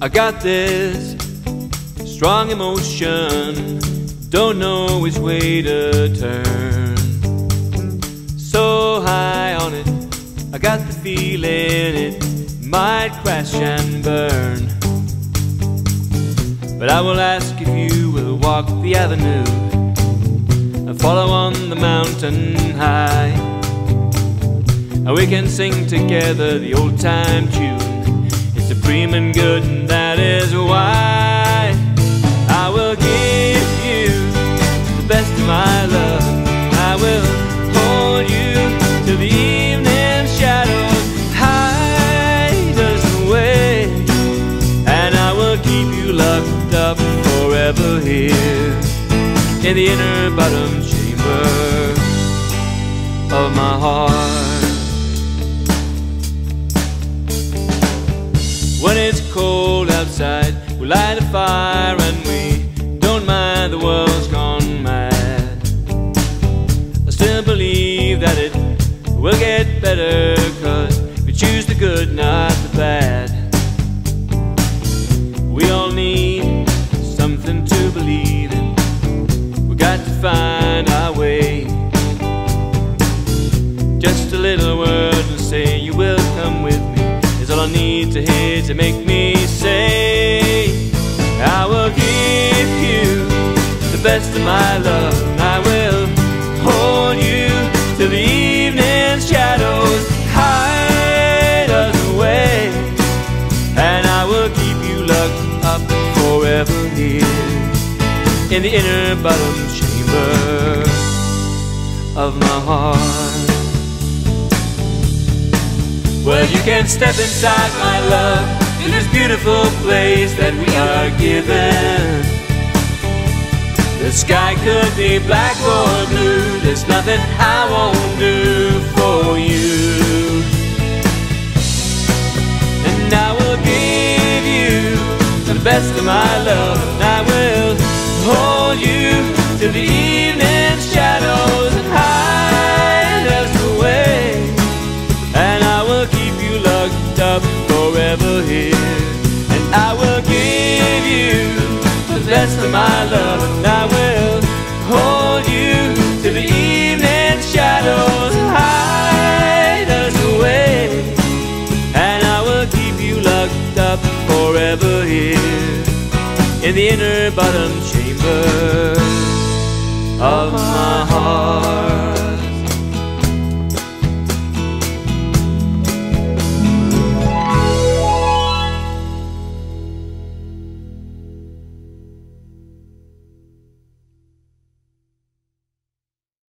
I got this strong emotion, don't know which way to turn. So high on it, I got the feeling it might crash and burn. But I will ask if you will walk the avenue and follow on the mountain high, and we can sing together the old time tune. It's supreme and good, and that is why I will give you the best of my love. I will hold you till the evening shadows hide us away, and I will keep you locked up forever here in the inner bottom chamber of my heart. When it's cold outside, we light a fire and we don't mind the world's gone mad. I still believe that it will get better, 'cause we choose the good, not the bad. We all need something to believe in. We got to find our way. Just a little word and say you will come with me is all I need to hear to make me say I will give you the best of my love, and I will hold you till the evening shadows hide us away, and I will keep you locked up forever here in the inner bottom chamber of my heart. Well, you can step inside my love in this beautiful place that we are given. The sky could be black or blue, there's nothing I won't do for you. And I will give you the best of my love, and I will hold you till the evening shadows hide us away, and I will keep you locked up forever here. And I will give you the best of my love, and I will hold you till the evening shadows hide us away, and I will keep you locked up forever here in the inner bottom chamber of my heart.